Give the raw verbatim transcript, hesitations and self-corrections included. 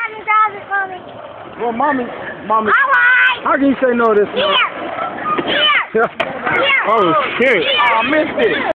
Mommy grab it for me. Well, mommy, mommy. All right. How can you say no to this? Here. Here. Here. Oh shit! Here. I missed it.